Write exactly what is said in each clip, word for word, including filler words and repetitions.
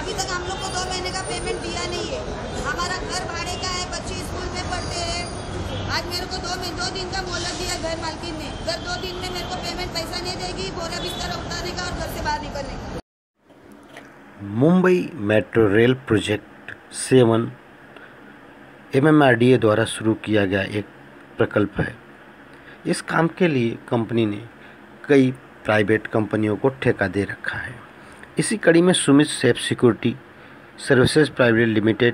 अभी तक हम लोग को दो महीने का पेमेंट दिया नहीं है। हमारा घर भाड़े का है, बच्चे स्कूल में पढ़ते हैं। आज मेरे को दो में दो दिन का मोहलत दिया घर मालकिन ने। अगर दो दिन में मेरे को पेमेंट पैसा नहीं देगी, बोरा बिस्तर उठाने का और घर से बाहर निकलने का। Mumbai metro rail project seven M M R D A द्वारा शुरू किया गया एक प्रकल्प है। इस काम के लिए कंपनी ने कई प्राइवेट कंपनियों को ठेका दे रखा है। इसी कड़ी में Sumit safe security services private limited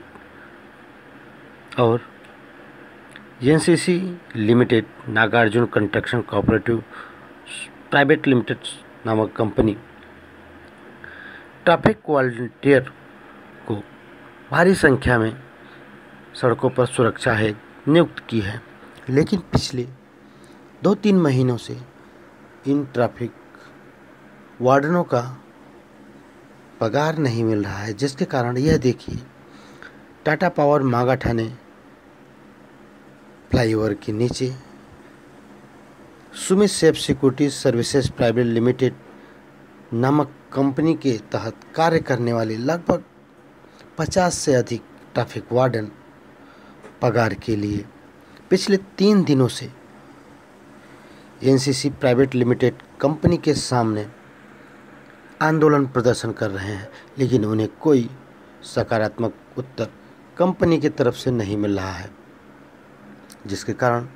और N C C limited Nagarjuna construction cooperative private limited नामक कंपनी ट्रैफिक वॉलंटियर को भारी संख्या में सड़कों पर सुरक्षा हेतु नियुक्त की है, लेकिन पिछले दो तीन महीनों से इन ट्रैफिक वार्डनों का पगार नहीं मिल रहा है, जिसके कारण यह देखिए टाटा पावर मागा ठाणे फ्लाईओवर के नीचे Sumit safe security services private limited नामक कंपनी के तहत कार्य करने वाले लगभग पचास से अधिक ट्रैफिक वार्डन पगार के लिए पिछले तीन दिनों से N C C private limited company के सामने आंदोलन प्रदर्शन कर रहे हैं, लेकिन उन्हें कोई सकारात्मक उत्तर कंपनी की तरफ से नहीं मिल रहा है, जिसके कारण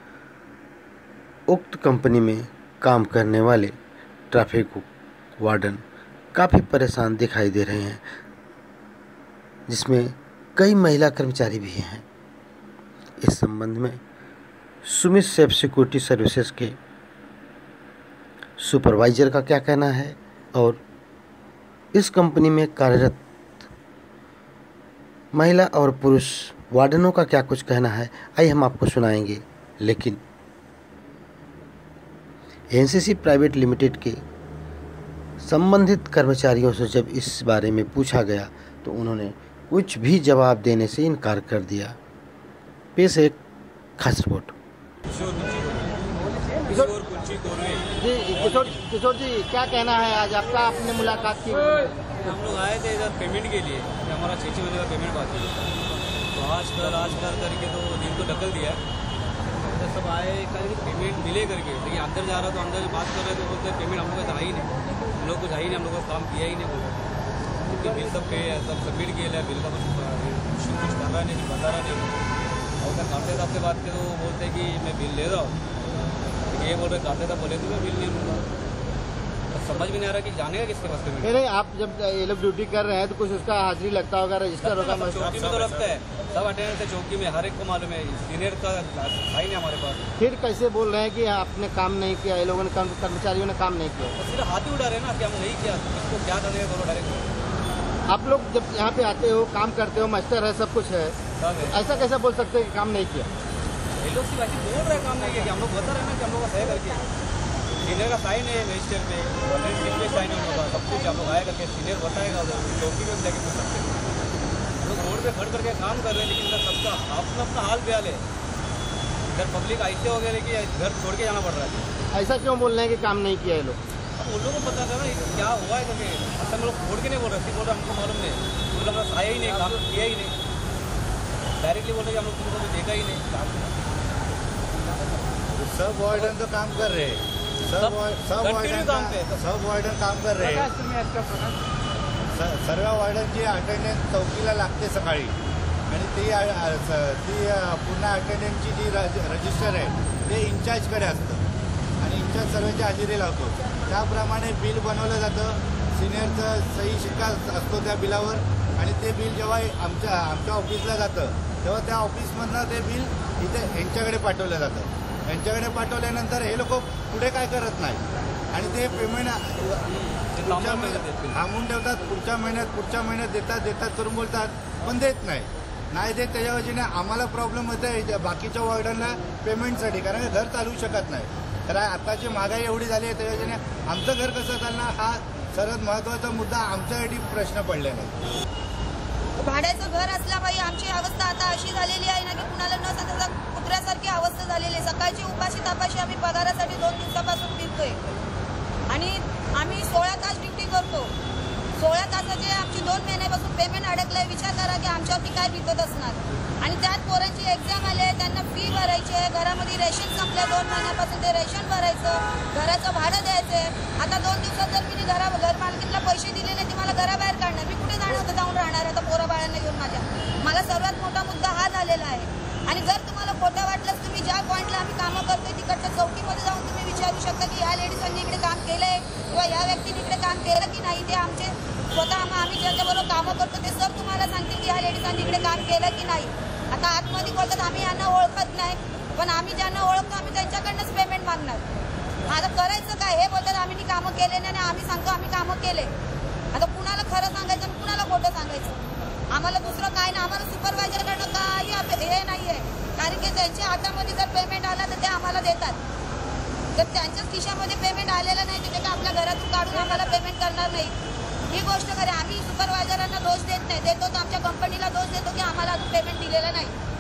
उक्त कंपनी में काम करने वाले ट्रैफिक वार्डन काफ़ी परेशान दिखाई दे रहे हैं, जिसमें कई महिला कर्मचारी भी हैं। इस संबंध में सुमित सेफ सिक्योरिटी सर्विसेज के सुपरवाइजर का क्या कहना है और इस कंपनी में कार्यरत महिला और पुरुष वार्डनों का क्या कुछ कहना है, आइए हम आपको सुनाएंगे। लेकिन N C C private limited के संबंधित कर्मचारियों से जब इस बारे में पूछा गया तो उन्होंने कुछ भी जवाब देने से इनकार कर दिया। पेश एक खास रिपोर्ट। जी किशोर किशोर जी, क्या कहना है आज आपका? आपने मुलाकात की? हम लोग आए थे इधर पेमेंट के लिए, हमारा छः छः बजे का पेमेंट बाकी है, तो आज कल आज कल करके तो दिन को ढकल दिया है। तो सब आए कल पेमेंट मिले करके, लेकिन अंदर जा रहा तो अंदर बात कर रहे तो बोलते पेमेंट हम लोग का आई नहीं, हम लोग कुछ आई नहीं, हम लोग का काम किया ही नहीं बोला, क्योंकि बिल सब पे सब सबमिट किया है, बिल का कुछ कुछ कर रहा नहीं, बता रहा नहीं। और मैं खाते साहब से बात करूँ, वो बोलते कि मैं बिल ले रहा हूँ, ये बोल रहे खाते साहब बोले तो मैं बिल नहीं लूँगा। तो समझ में नहीं आ रहा कि जानेगा किसके पास पेमेंट। नहीं, आप जब ये लोग ड्यूटी कर रहे हैं तो कुछ उसका हाजिरी लगता होगा, रजिस्टर होगा। चौकी में तो लगता है, सब अटेंडेंस है चौकी में, हर एक को मालूम है, सीनियर का था ही नहीं हमारे पास। फिर कैसे बोल रहे हैं कि आपने काम नहीं किया, ये लोगों ने कर्मचारियों ने काम नहीं किया? तो सिर्फ हाथ ही उड़ा रहे ना कि हम नहीं किया, इसको क्या करने का करो डायरेक्ट। आप लोग जब यहाँ पे आते हो, काम करते हो, मास्टर है, सब कुछ है, ऐसा कैसे बोल सकते हैं कि काम नहीं किया? ये लोग सिर्फ ऐसे बोल रहे काम नहीं किया, हम लोग बता रहे हैं ना कि हम लोग का सही करके सीनियर का साइन है रजिस्टर पे, ऑलरेडी पे साइन होगा, सब कुछ हम लोग आए करके सीनियर बताएगा, चौकी में जाके पूछ सकते हैं। हम लोग रोड पे खड़ करके काम कर रहे हैं, लेकिन इधर सबका अपना अपना हाल बेहाल है। इधर पब्लिक ऐसे हो गया है कि घर छोड़ के जाना पड़ रहा है। ऐसा क्यों बोल रहे हैं कि काम नहीं किया ये लोग? अब उन लोगों को पता था ना क्या हुआ है, क्योंकि अच्छा हम लोग छोड़ के नहीं बोल रहे, बोल रहे हमको मालूम नहीं, मतलब हम आया ही नहीं, काम किया ही नहीं, डायरेक्टली बोल रहे कि हम लोग तुमको देखा ही नहीं काम। सब वार्डन तो काम कर रहे हैं, सब सब वार्डन सब वार्डन काम कर रहे हैं। सर्व वार्डनची अटेंडन्स चौकीला लागते सकाळी, आणि ती ती पुन्हा अटेंडन्सची जी रजिस्टर आहे ते इंचार्जकडे असतं आणि इंचार्ज सर्वांची हजेरी लावतो। त्याप्रमाणे बिल बनवलं जातं, सिनियरचं सही शिक्का असतो त्या बिलावर, आणि ते बिल जेव्हा आमच्या आमच्या ऑफिसला जातं तेव्हा त्या ऑफिसमधनं ते बिल इथे यांच्याकडे पाठवलं जातं। यांच्याकडे पाठवल्यानंतर हे लोक पुढे काय करत नाही आणि ते पेमेंट थांबवून ठेवतात, पुढच्या महिन्यात पुढच्या महिन्यात देतात देतात करून बोलतात, पण देत नाही नाही देत। त्याच्या वजने आम्हाला प्रॉब्लेम होतो आहे बाकीच्या वॉर्डनला पेमेंटसाठी, कारण घर चालू शकत नाही। तर आताची महागाई एवढी झाली आहे, त्याच्या वजने आमचं घर कसं चालणार हा सर्वात महत्त्वाचा मुद्दा आमच्यासाठी प्रश्न पडलेला आहे। भाड्याचं घर असला पाहिजे, आमची अवस्था आता अशी झालेली आहे ना की कुणाला न सांगता कुत्र्यासारखी अवस्था झालेली आहे। सकाळची उपाशी तापाशी आम्ही पगारासाठी दोन दिवसापासून फिरतोय आणि आम्ही सोळा तास ड्युटी करतो। सोळा तासाचे आमची दोन महिन्यापासून पेमेंट अडकलंय, विचार करा की आमच्यावरती काय बिकत असणार. आणि त्यात पोरांची एक्झाम आले, त्यांना फी भरायची आहे, घरामध्ये रेशन संपले, दोन महिन्यापासून ते रेशन भरायचं, घराचं भाडं द्यायचं. आता दोन दिवसात जर मी घरा घर मालकीला पैसे दिले नाही ती मला घराबाहेर काढणार. मी कुठे जाणार होतं जाऊन राहणार आता पोरा बाळांना घेऊन माझ्या. मला सर्वात मोठा मुद्दा हा झालेला आहे. आणि जर तुम्हाला खोटं वाटलंच तुम्ही ज्या पॉईंटला आम्ही कामं करतोय तिकडच्या चौकीमध्ये जाऊन तुम्ही विचारू शकता की या लेडीजांनी इकडे काम केलंय किंवा या व्यक्तीने इकडे काम केलं की नाही. ते आमचे स्वतः आम्ही ज्यांच्याबरोबर कामं करतो ते सर तुम्हाला सांगतील की या लेडीजांनी इकडे काम केलं की नाही. आता आतमध्ये बोलतात आम्ही यांना ओळखत नाही, पण आम्ही ज्यांना ओळखतो आम्ही त्यांच्याकडनंच पेमेंट मागणार. आता करायचं काय? हे बोलतात आम्ही कामं केले नाही आणि आम्ही सांगतो आम्ही कामं केले. आता कुणाला खरं सांगायचं आणि कुणाला खोटं सांगायचं? आम्हाला दुसरं काय नाही, आम्हाला सुपरवायझरकडनं काही हे नाही आहे. कारण की त्यांच्या हातामध्ये जर पेमेंट आला तर ते आम्हाला देतात. तर त्यांच्याच खिशामध्ये पेमेंट आलेलं नाही तर ते आपल्या घरातून काढून आम्हाला पेमेंट करणार नाही. ही गोष्ट खरी. आम्ही सुपरवायझरांना दोष देत नाही, देतो तर आमच्या कंपनीला दोष देतो की आम्हाला अजून पेमेंट दिलेलं नाही.